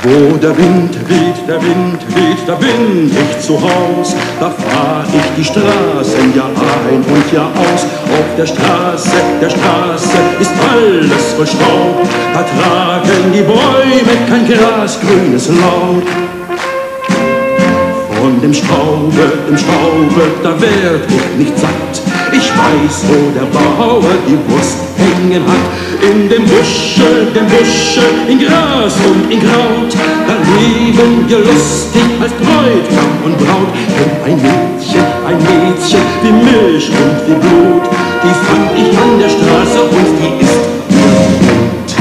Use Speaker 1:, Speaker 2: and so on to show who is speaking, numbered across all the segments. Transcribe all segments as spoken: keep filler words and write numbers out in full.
Speaker 1: Wo der Wind weht, der Wind weht, da bin ich zu Haus. Da fahr ich die Straßen Jahr ein und Jahr aus. Auf der Straße, der Straße ist alles voll Staub. Da tragen die Bäume kein grasgrünes Laub. Von dem Staube, dem Staube, da werd ich nicht satt. Ich weiß, wo der Bauer die Wurst hängen hat. In dem Busche, dem Busche, in Gras und in Kraut. Da leben wir lustig als Bräutigam und Braut. Und ein Mädchen, ein Mädchen, wie Milch und wie Blut, die fand ich an der Straße und die ist gut.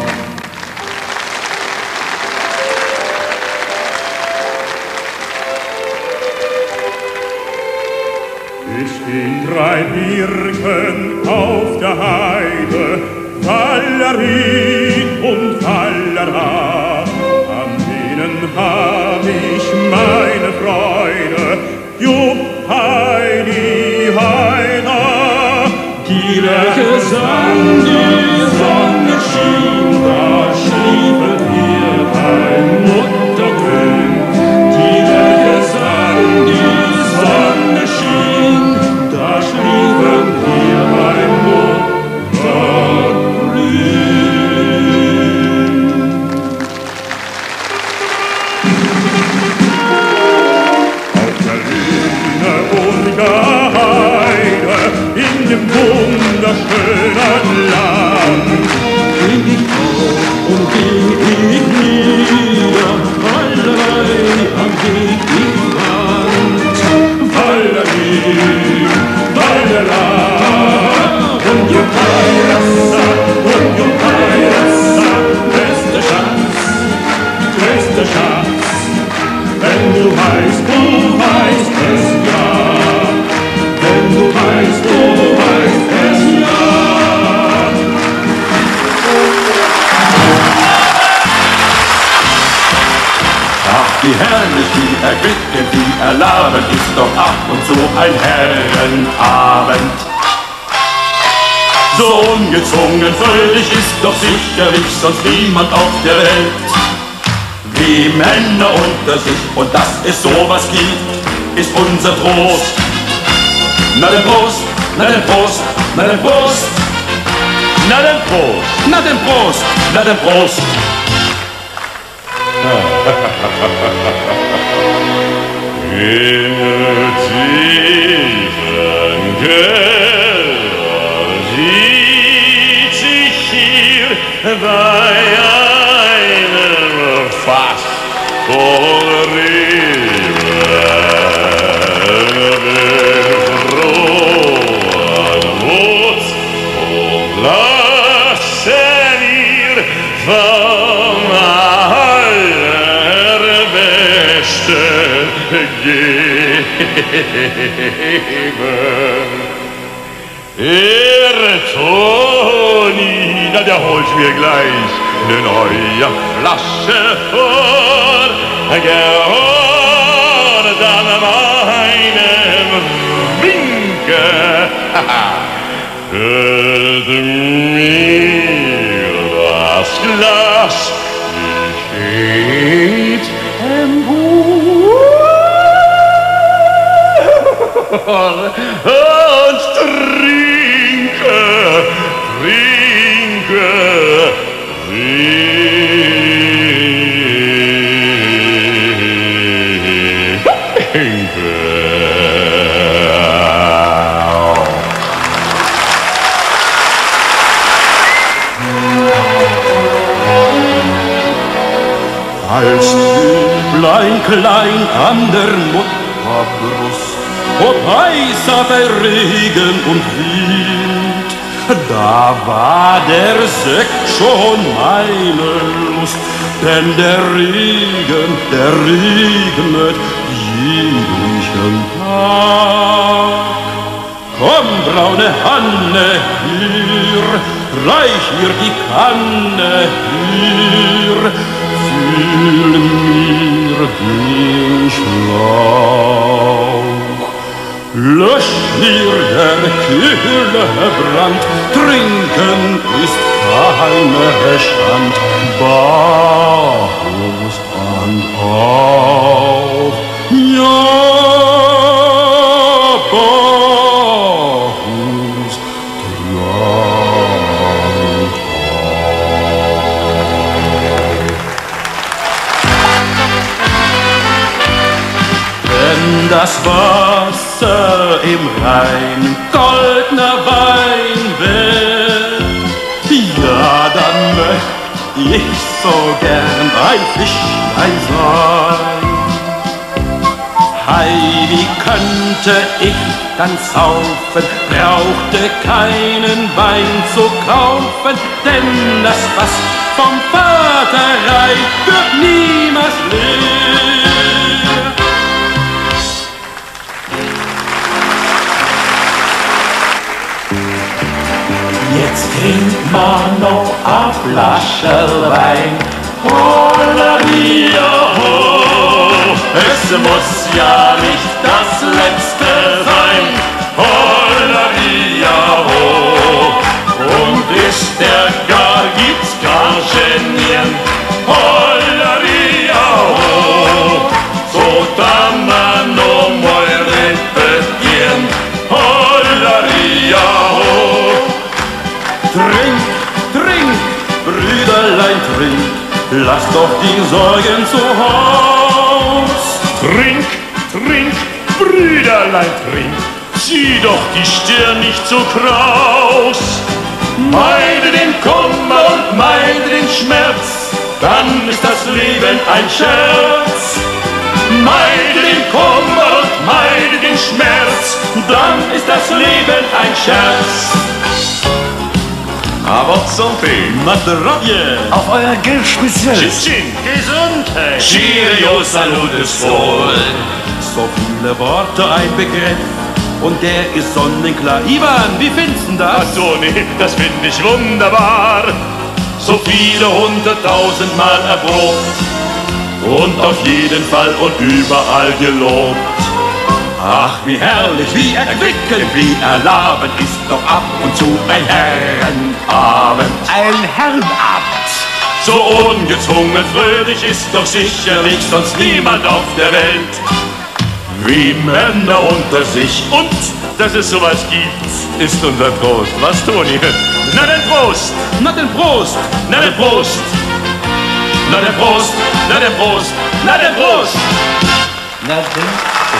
Speaker 2: Es stehen drei Birken auf der Heide, Valerie und Valera. An denen hab ich meine Freude, Jupp, Heidi, Heiner. Die Lerche sang, die Sonne schien, da schliefen wir ein Muttergrün. Die Lerche sang, die Sonne schien, da schliefen wir ein Muttergrün. Auf der Lüne und der Heide, in dem wunderschönen Land,
Speaker 1: ging ich auf und ging ich nieder, allein am Weg ich fand.
Speaker 2: Valerie, Valera, und Juppalassa, und Juppalassa, bester Schatz, größter Schatz. Wenn du weißt, du weißt es ja, wenn du weißt, du weißt es ja.
Speaker 3: Ach, wie herrlich, wie erquickend, wie erlabend ist doch ab und zu ein Herrenabend. So ungezwungen, fröhlich ist doch sicherlich sonst niemand auf der Welt. Wie Männer unter sich, und dass es sowas gibt, ist unser Trost. Na den Prost, na den Prost, na den Prost, na den Prost, na den Prost, na den Prost.
Speaker 2: In tiefen Keller sieht sich hier bei einem Fass voll Reben befroren Mut und lassen ihr vom Allerbesten geben. Der Toni, na der holt mir gleich eine neue Flasche vor, gehört an meinem Winke. Füllt mir das Glas, wie steht empor und trinke, trinke, trinke.
Speaker 1: Als Lieblein klein an der Mutterbrust, ob heißer bei Regen und Wind, da war der Sekt schon meine Lust, denn der Regen, der regnet jeden Tag. Komm, braune Hanne, hier, reich mir die Kanne, hier, fühl mir den Schlauch. Lösch mir der kühle Brand, trinken ist keine Schand. Bah, Faust und auch ja, Faust Wenn das Wasser im Rhein goldener Wein wird, ja, dann möcht ich so gern ein Fischlein sein. Hei, wie könnte ich dann saufen, brauchte keinen Wein zu kaufen, denn das Fass vom Vater Rhein wird niemals leer.
Speaker 3: Jetzt trinkt man noch a Flascherl Wein, Hollaria ho. Es muss ja nicht das letzte sein, Hollaria ho. Und ist der gar, gibt's gar genieren, Hollaria ho. So da man no mal repetieren, Hollaria ho.
Speaker 1: Trink, trink, Brüderlein, trink, lass doch die Sorgen zu Haus.
Speaker 2: Trink, trink, Brüderlein, trink, zieh doch die Stirn nicht so kraus.
Speaker 3: Meide den Kummer und meide den Schmerz, dann ist das Leben ein Scherz. Meide den Kummer und meide den Schmerz, dann ist das Leben ein Scherz.
Speaker 2: Aber zum Tee.
Speaker 1: Madravje,
Speaker 4: Auf euer Gespitze.
Speaker 2: Tschüsschen, Gesundheit.
Speaker 3: Cheerio, salutis wohl.
Speaker 1: so viele Worte, ein Begriff, und der ist sonnenklar. Ivan, wie findest du
Speaker 2: Ach
Speaker 1: das?
Speaker 2: so, nee, das finde ich wunderbar.
Speaker 3: So viele hunderttausend Mal erprobt und auf jeden Fall und überall gelobt.
Speaker 1: Ach, wie herrlich, wie erquickend, wie erlabend ist doch ab und zu ein Herrenabend.
Speaker 4: Ein Herrenabend.
Speaker 3: So ungezwungen fröhlich ist doch sicherlich sonst niemand auf der Welt wie Männer unter sich.
Speaker 2: Und dass es sowas gibt, ist unser Trost. Was, Toni? Na denn Prost!
Speaker 1: Na denn Prost!
Speaker 3: Na der Prost! Na der Prost! Na der Prost! Na der Prost!
Speaker 4: Na denn?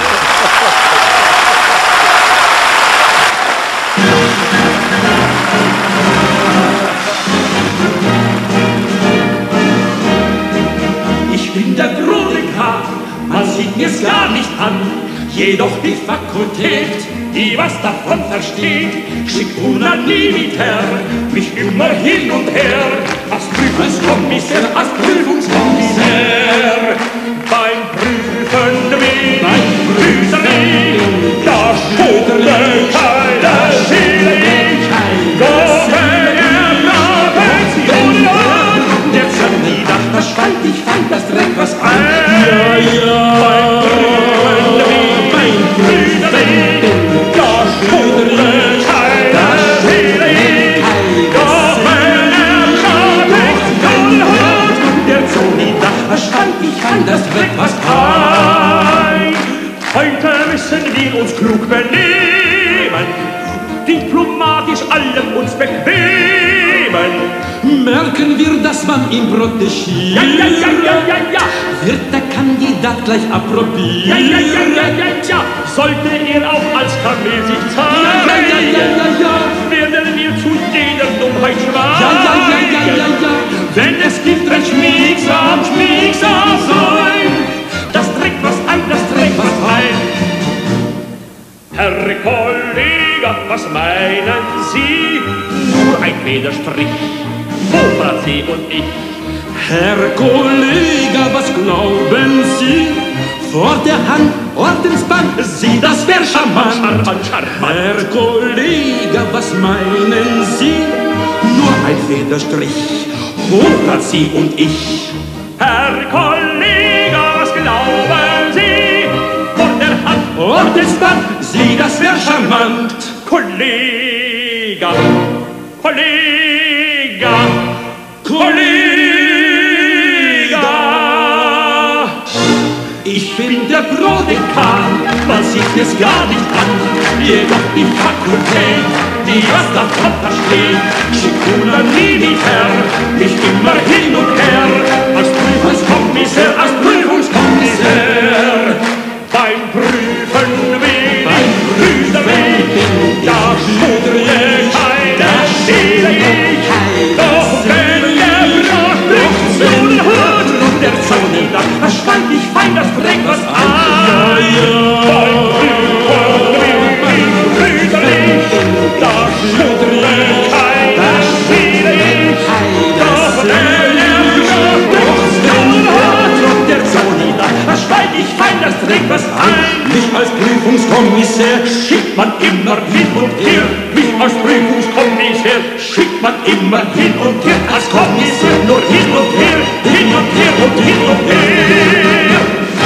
Speaker 5: Ich bin der Chroniker, man sieht mir's gar nicht an. Jedoch die Fakultät, die was davon versteht, schickt unanimitär mich immer hin und her. Als Prüfungskommissär, als Prüfungskommissär. Beim Prüfen will, beim Prüfen will, da schüttle keiner Seele ich. Doch wenn er nachher und an, der Kandidat, das fand ich, fand das Dreck was an. Ja, ja, beim Prüfen will, beim Prüfen will, da schüttle keiner Seele ich. Doch wenn er nachher und an, der Kandidat, das fand ich, fand das Dreck was an. Heute müssen wir uns klug benehmen, diplomatisch allem uns bequemen.
Speaker 1: Merken wir, dass man ihn protegiert,
Speaker 5: Ja, ja, ja, ja, ja, ja.
Speaker 1: wird der Kandidat gleich approbiert.
Speaker 5: Ja, ja, ja, ja, ja, ja. Sollte er auch als Kamel sich zeigen,
Speaker 1: Ja, ja, ja, ja, ja.
Speaker 5: werden wir zu jeder Dummheit schweigen.
Speaker 1: Ja, ja, ja, ja, ja, ja.
Speaker 5: Denn es gibt recht schmiegsam, schmiegsam sein. Das trägt was ein, das trägt was ein. Herr Kollege, was meinen Sie? Nur ein Federstrich, Hofrat Sie und ich.
Speaker 1: Herr Kollege, was glauben Sie? Vor der Hand Ordensband, Sie, das wär charmant.
Speaker 5: Charmant, charmant.
Speaker 1: Herr Kollege, was meinen Sie? Nur ein Federstrich, Hofrat Sie und ich.
Speaker 5: Herr Kollege, was glauben Sie? Vor der Hand
Speaker 1: Ordensband, Sie, das wär charmant.
Speaker 5: Kollege, Kollege,
Speaker 1: Kollege,
Speaker 5: der Brodekar, man sieht es gar nicht an. Jedoch die Fakultät, die was davon versteht, schickt Unanimiter mich immer hin und her, als Prüfungskommissär, als Prüfungskommissär. Beim Prüfen will ich, Brüder will ich, da schudere keine Seele ich. Doch wenn der Brot bricht zu den Hut, der Zone da, da schweig ich fein, das trägt was an. Beim Prüfen will ich, Brüder will ich, da schudere keine Seele ich. Doch wenn der Brot bricht zu den Hut, der Zone da, da schweig ich fein, das trägt was ein.
Speaker 1: Mich als Prüfungskommissär
Speaker 5: Schickt man immer hin und her, mich als Prüfungskommissär schickt man immer hin und her, als Kommissar nur hin und her, hin und her und hin und her.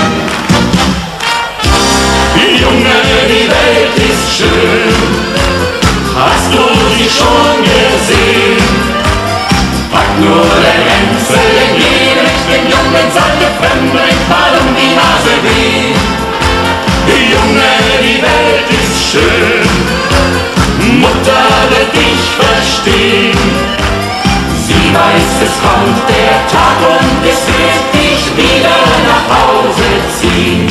Speaker 3: Junge, die Welt ist schön, hast du sie schon gesehen? Pack nur der Ränzel, denn jedem den Jungen seine Fremde mal um die Nase weh. Junge, die Welt ist schön, Mutter wird dich verstehen. Sie weiß, es kommt der Tag und es wird dich wieder nach Hause ziehen.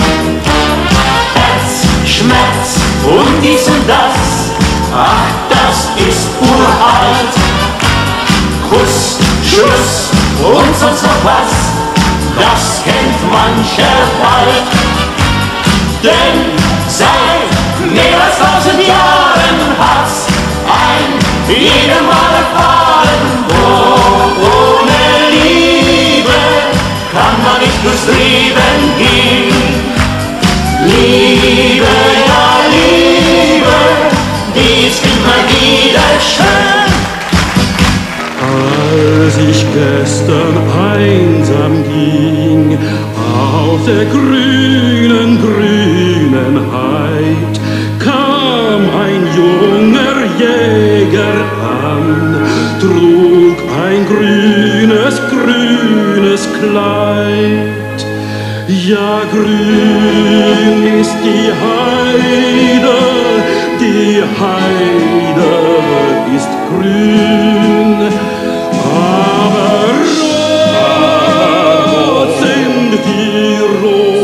Speaker 3: Herzschmerz und dies und das, ach, das ist uralt. Kuss, Schluss und sonst noch was, das kennt mancher bald. Denn seit mehr als tausend Jahren hat's ein jedem Mal erfahren, oh, ohne Liebe kann man nicht durchs Leben gehen. Liebe, ja Liebe, die ist immer wieder schön.
Speaker 1: Als ich gestern einsam ging auf der grünen, grünen Heid, kam ein junger Jäger an, trug ein grünes, grünes Kleid. Ja, grün ist die Heide, die Heide ist grün, aber rot sind die Rosen.